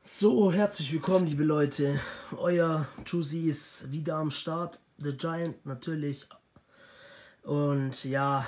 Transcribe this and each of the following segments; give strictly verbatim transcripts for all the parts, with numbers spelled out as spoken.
So, herzlich willkommen, liebe Leute. Euer Juicy ist wieder am Start. The Giant natürlich. Und ja,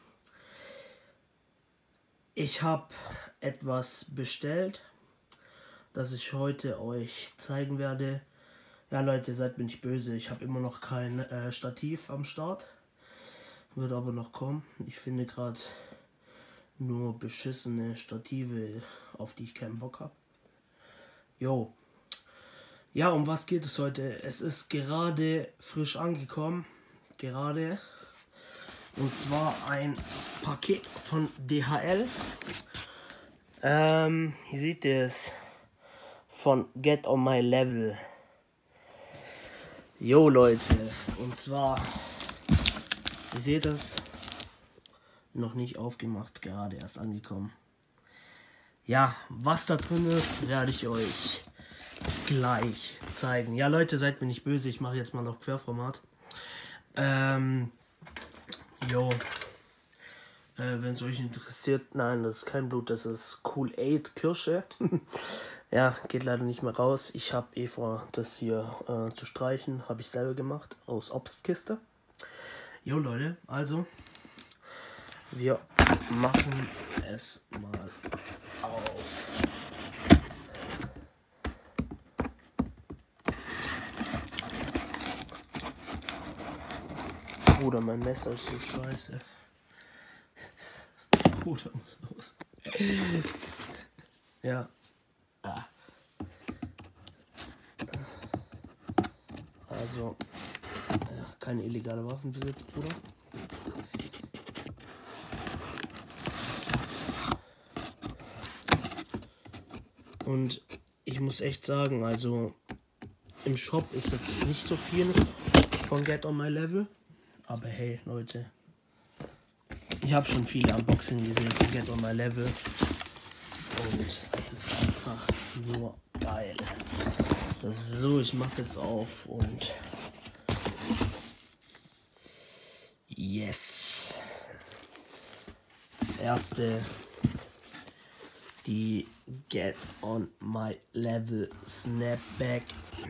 ich habe etwas bestellt, das ich heute euch zeigen werde. Ja, Leute, seid mir nicht böse. Ich habe immer noch kein äh, Stativ am Start. Wird aber noch kommen. Ich finde gerade nur beschissene Stative, auf die ich keinen Bock habe. Jo. Ja, um was geht es heute? Es ist gerade frisch angekommen. Gerade. Und zwar ein Paket von D H L. Ähm, hier seht ihr es. Von Get On My Level. Jo, Leute. Und zwar, ihr seht es. Noch nicht aufgemacht. Gerade erst angekommen. Ja, was da drin ist, werde ich euch gleich zeigen. Ja, Leute, seid mir nicht böse. Ich mache jetzt mal noch Querformat. Ähm, jo. Äh, wenn es euch interessiert, nein, das ist kein Blut, das ist Kool-Aid Kirsche. Ja, geht leider nicht mehr raus. Ich habe eh vor, das hier äh, zu streichen. Habe ich selber gemacht, aus Obstkiste. Jo, Leute, also, wir machen es mal auf. Bruder, mein Messer ist so scheiße. Bruder, muss los. Ja. Ah. Also, ja, keine illegale Waffenbesitz, Bruder. Und ich muss echt sagen, also im Shop ist jetzt nicht so viel von Get On My Level. Aber hey, Leute, ich habe schon viele Unboxing gesehen von Get On My Level. Und es ist einfach nur geil. So, ich mach's jetzt auf und yes. Das erste, die Get On My Level Snapback.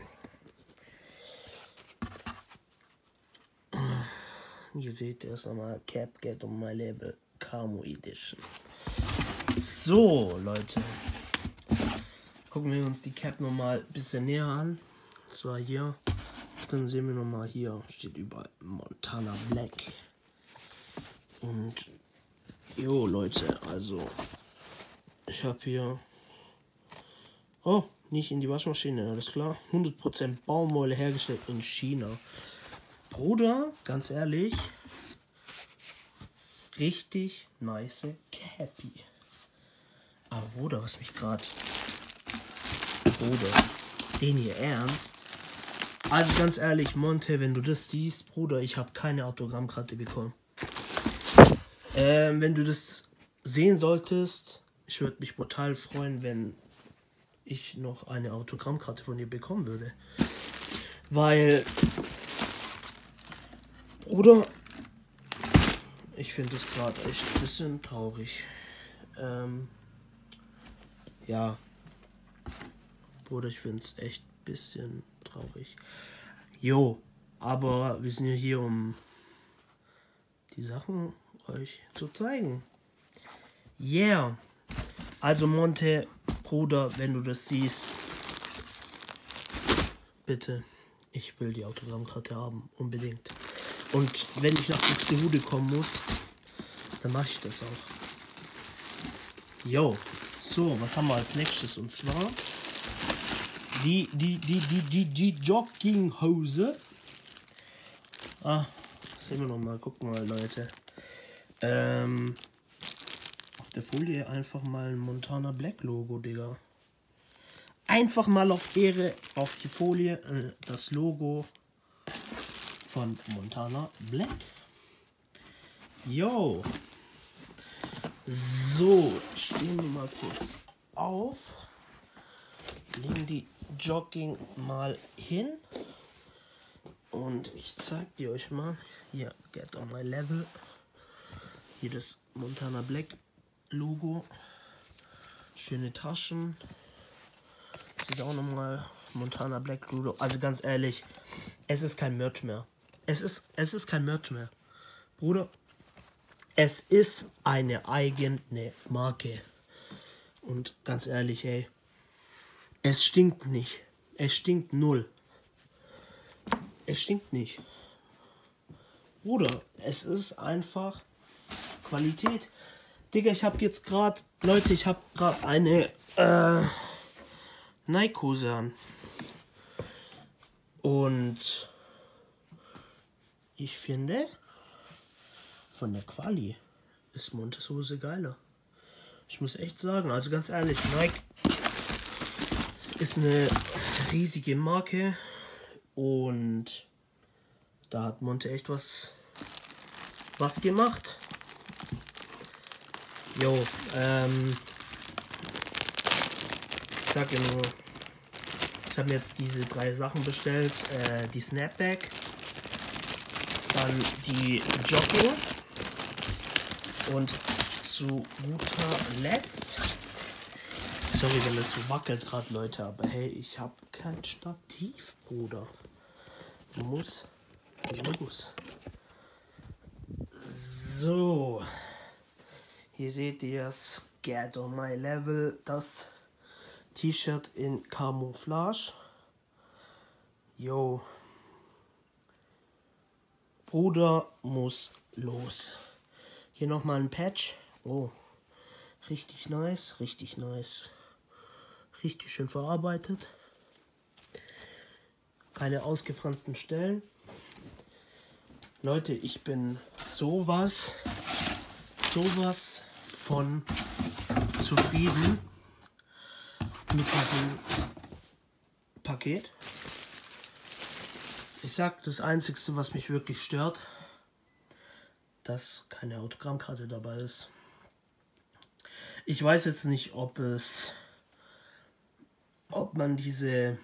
Hier seht ihr es nochmal, Cap Get On My Level Camo Edition. So, Leute. Gucken wir uns die Cap nochmal ein bisschen näher an. Und zwar hier. Dann sehen wir nochmal hier, steht überall Montana Black. Und, jo, Leute, also, ich habe hier, oh, nicht in die Waschmaschine, alles klar. hundert Prozent Baumwolle hergestellt in China. Bruder, ganz ehrlich, richtig nice Cappy. Aber Bruder, was mich gerade... Bruder, den hier ernst? Also ganz ehrlich, Monte, wenn du das siehst, Bruder, ich habe keine Autogrammkarte bekommen. Ähm, wenn du das sehen solltest, ich würde mich brutal freuen, wenn ich noch eine Autogrammkarte von dir bekommen würde. Weil... Bruder, ich finde es gerade echt ein bisschen traurig. Ähm, ja, Bruder, ich finde es echt ein bisschen traurig. Jo, aber wir sind ja hier, um die Sachen euch zu zeigen. Yeah. Also Monte, Bruder, wenn du das siehst, bitte, ich will die Autogrammkarte haben, unbedingt. Und wenn ich nach Buxtehude kommen muss, dann mache ich das auch. Jo, so, was haben wir als nächstes? Und zwar die, die, die, die, die, die Jogginghose. Ah, sehen wir nochmal, gucken mal, Leute. Ähm, auf der Folie einfach mal ein Montana Black Logo, Digga. Einfach mal auf Ehre auf die Folie äh, das Logo von Montana Black. Yo. So, stehen wir mal kurz auf. Legen die Jogging mal hin. Und ich zeig die euch mal. Hier, Get On My Level. Hier das Montana Black Logo. Schöne Taschen. Sieht auch nochmal Montana Black Ludo. Also ganz ehrlich, es ist kein Merch mehr. Es ist, es ist kein Merch mehr. Bruder, es ist eine eigene Marke. Und ganz ehrlich, ey, es stinkt nicht. Es stinkt null. Es stinkt nicht. Bruder, es ist einfach Qualität. Digga, ich habe jetzt gerade, Leute, ich habe gerade eine äh, Nike-Hose an. Und ich finde, von der Quali ist Montes Hose geiler. Ich muss echt sagen, also ganz ehrlich, Nike ist eine riesige Marke und da hat Monte echt was, was gemacht. Jo, ähm, ich sag ja nur, ich habe mir jetzt diese drei Sachen bestellt, äh, die Snapback, dann die Jogging und zu guter Letzt, sorry, wenn es so wackelt gerade, Leute, aber hey, ich habe kein Stativ, Bruder. Muss, muss. So, hier seht ihr es, Get on My Level, das T-Shirt in Camouflage. Jo. Bruder muss los. Hier nochmal ein Patch. Oh. Richtig nice. Richtig nice. Richtig schön verarbeitet. Keine ausgefransten Stellen. Leute, ich bin sowas, sowas von zufrieden mit diesem Paket. Ich sag, das Einzige, was mich wirklich stört, dass keine Autogrammkarte dabei ist. Ich weiß jetzt nicht, ob es, ob man diese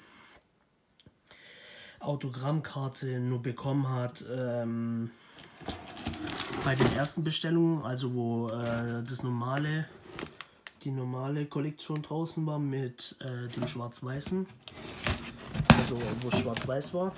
Autogrammkarte nur bekommen hat ähm, bei den ersten Bestellungen, also wo äh, das normale, die normale Kollektion draußen war mit äh, dem Schwarz-Weißen, also wo es Schwarz-Weiß war.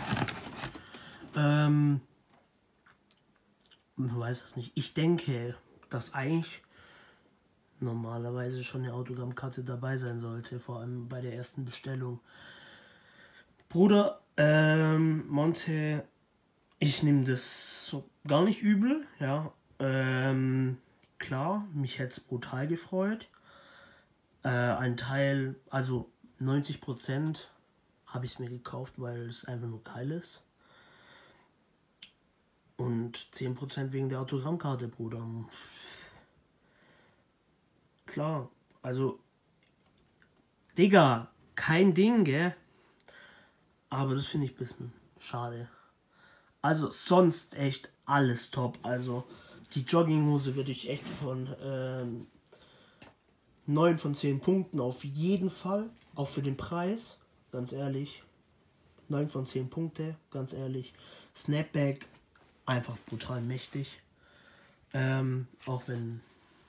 Ähm, ich weiß es nicht. Ich denke, dass eigentlich normalerweise schon eine Autogrammkarte dabei sein sollte, vor allem bei der ersten Bestellung. Bruder, ähm, Monte, ich nehme das so gar nicht übel, ja. Ähm, klar, mich hätte es brutal gefreut. Äh, ein Teil, also neunzig Prozent habe ich es mir gekauft, weil es einfach nur geil ist. Und zehn Prozent wegen der Autogrammkarte, Bruder. Klar, also, Digga, kein Ding, gell? Aber das finde ich ein bisschen schade. Also, sonst echt alles top. Also, die Jogginghose würde ich echt von ähm, neun von zehn Punkten auf jeden Fall. Auch für den Preis, ganz ehrlich. neun von zehn Punkte, ganz ehrlich. Snapback, einfach brutal mächtig. Ähm, auch wenn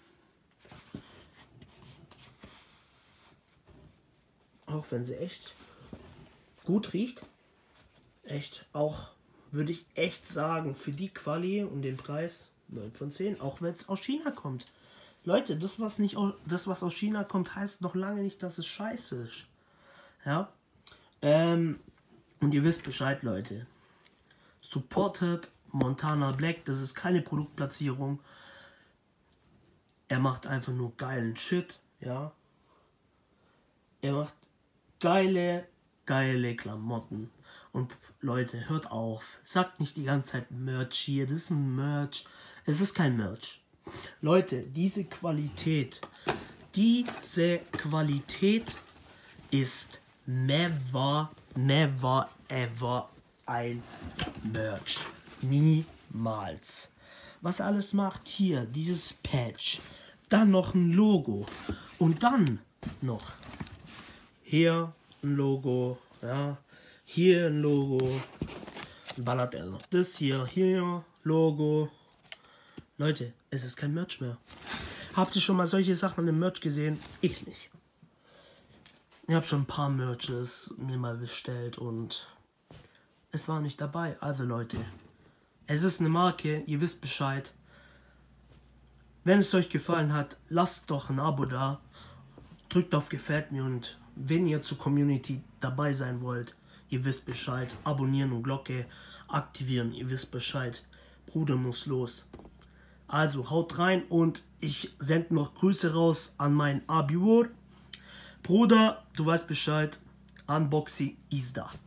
auch wenn sie echt gut riecht. Echt, auch würde ich echt sagen, für die Quali und den Preis neun von zehn, auch wenn es aus China kommt. Leute, das was nicht das was aus China kommt, heißt noch lange nicht, dass es scheiße ist. Ja? Ähm, und ihr wisst Bescheid, Leute. Supportet Montana Black, das ist keine Produktplatzierung. Er macht einfach nur geilen Shit, ja. Er macht geile, geile Klamotten. Und Leute, hört auf. Sagt nicht die ganze Zeit Merch hier, das ist ein Merch. Es ist kein Merch. Leute, diese Qualität, diese Qualität ist never, never, ever ein Merch. Niemals. Was er alles macht, hier, dieses Patch, dann noch ein Logo und dann noch hier ein Logo, ja, hier ein Logo, ballert er noch das hier, hier Logo. Leute, es ist kein Merch mehr. Habt ihr schon mal solche Sachen an dem Merch gesehen? Ich nicht. Ich habe schon ein paar Merches mir mal bestellt und es war nicht dabei. Also Leute, es ist eine Marke, ihr wisst Bescheid. Wenn es euch gefallen hat, lasst doch ein Abo da. Drückt auf Gefällt mir und wenn ihr zur Community dabei sein wollt, ihr wisst Bescheid. Abonnieren und Glocke aktivieren, ihr wisst Bescheid. Bruder muss los. Also haut rein und ich sende noch Grüße raus an meinen Abiur. Bruder, du weißt Bescheid. Unboxing ist da.